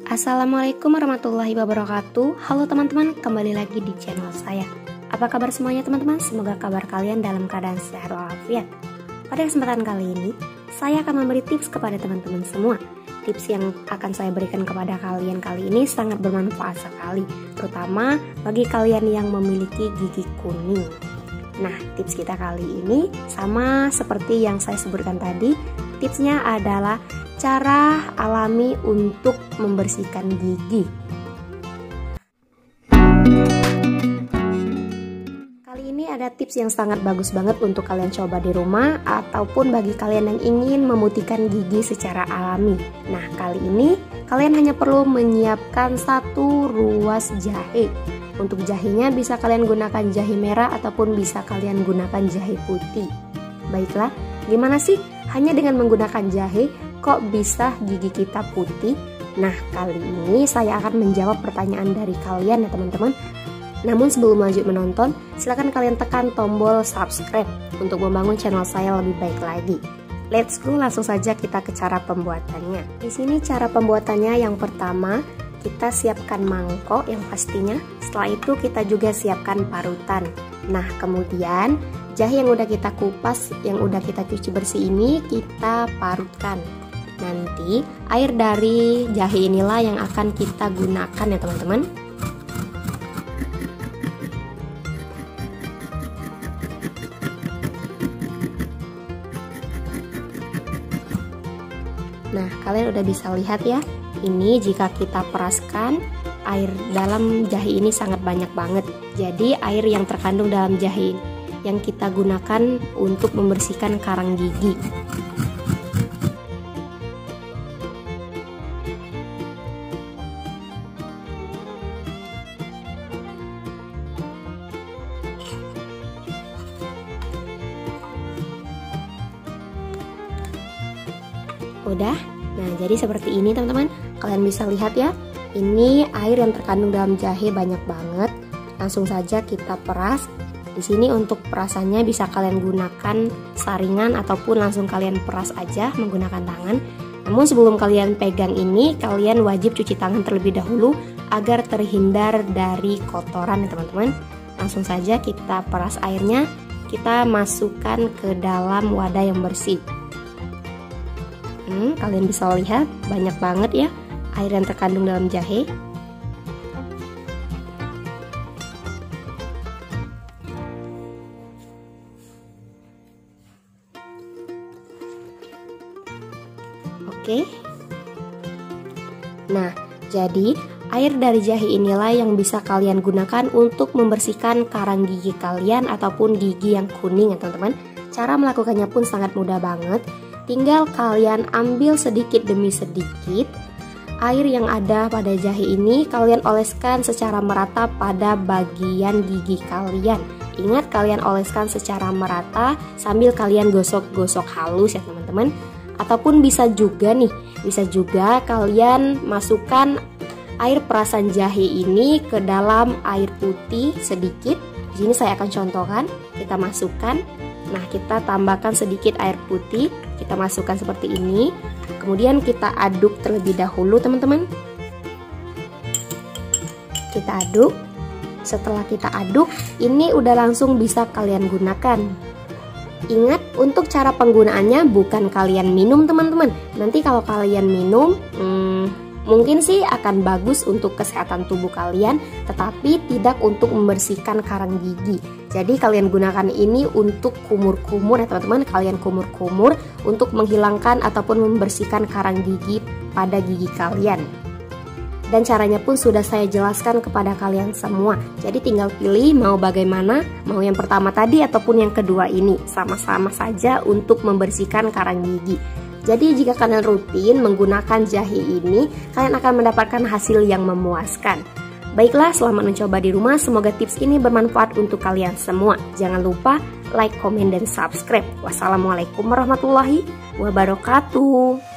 Assalamualaikum warahmatullahi wabarakatuh. Halo teman-teman, kembali lagi di channel saya. Apa kabar semuanya teman-teman? Semoga kabar kalian dalam keadaan sehat walafiat. Pada kesempatan kali ini, saya akan memberi tips kepada teman-teman semua. Tips yang akan saya berikan kepada kalian kali ini sangat bermanfaat sekali, terutama bagi kalian yang memiliki gigi kuning. Nah, tips kita kali ini sama seperti yang saya sebutkan tadi. Tipsnya adalah cara alami untuk membersihkan gigi. Kali ini ada tips yang sangat bagus banget untuk kalian coba di rumah ataupun bagi kalian yang ingin memutihkan gigi secara alami. Nah, kali ini kalian hanya perlu menyiapkan 1 ruas jahe. Untuk jahenya bisa kalian gunakan jahe merah ataupun bisa kalian gunakan jahe putih. Baiklah, gimana sih hanya dengan menggunakan jahe kok bisa gigi kita putih? Nah, kali ini saya akan menjawab pertanyaan dari kalian ya teman-teman. Namun sebelum lanjut menonton, silahkan kalian tekan tombol subscribe untuk membangun channel saya lebih baik lagi. Let's go, langsung saja kita ke cara pembuatannya. Di sini cara pembuatannya yang pertama, kita siapkan mangkok yang pastinya. Setelah itu kita juga siapkan parutan. Nah, kemudian jahe yang udah kita kupas, yang udah kita cuci bersih ini kita parutkan. Nanti air dari jahe inilah yang akan kita gunakan ya teman-teman. Nah, kalian udah bisa lihat ya. Ini jika kita peraskan, air dalam jahe ini sangat banyak banget. Jadi air yang terkandung dalam jahe yang kita gunakan untuk membersihkan karang gigi. Udah? Nah, jadi seperti ini teman-teman. Kalian bisa lihat ya. Ini air yang terkandung dalam jahe banyak banget. Langsung saja kita peras. Di sini untuk perasannya bisa kalian gunakan saringan ataupun langsung kalian peras aja menggunakan tangan. Namun sebelum kalian pegang ini, kalian wajib cuci tangan terlebih dahulu agar terhindar dari kotoran ya teman-teman. Langsung saja kita peras airnya, kita masukkan ke dalam wadah yang bersih. Kalian bisa lihat banyak banget ya air yang terkandung dalam jahe. Oke. Nah, jadi air dari jahe inilah yang bisa kalian gunakan untuk membersihkan karang gigi kalian ataupun gigi yang kuning ya teman-teman. Cara melakukannya pun sangat mudah banget. Tinggal kalian ambil sedikit demi sedikit air yang ada pada jahe ini, kalian oleskan secara merata pada bagian gigi kalian. Ingat, kalian oleskan secara merata sambil kalian gosok-gosok halus ya teman-teman. Ataupun bisa juga kalian masukkan air perasan jahe ini ke dalam air putih sedikit. Di sini saya akan contohkan, kita masukkan. Nah, kita tambahkan sedikit air putih, kita masukkan seperti ini. Kemudian kita aduk terlebih dahulu teman-teman. Kita aduk. Setelah kita aduk, ini udah langsung bisa kalian gunakan. Ingat, untuk cara penggunaannya bukan kalian minum teman-teman. Nanti kalau kalian minum, mungkin sih akan bagus untuk kesehatan tubuh kalian, tetapi tidak untuk membersihkan karang gigi. Jadi kalian gunakan ini untuk kumur-kumur ya teman-teman. Kalian kumur-kumur untuk menghilangkan ataupun membersihkan karang gigi pada gigi kalian. Dan caranya pun sudah saya jelaskan kepada kalian semua. Jadi tinggal pilih mau bagaimana, mau yang pertama tadi ataupun yang kedua ini. Sama-sama saja untuk membersihkan karang gigi. Jadi jika kalian rutin menggunakan jahe ini, kalian akan mendapatkan hasil yang memuaskan. Baiklah, selamat mencoba di rumah. Semoga tips ini bermanfaat untuk kalian semua. Jangan lupa like, komen, dan subscribe. Wassalamualaikum warahmatullahi wabarakatuh.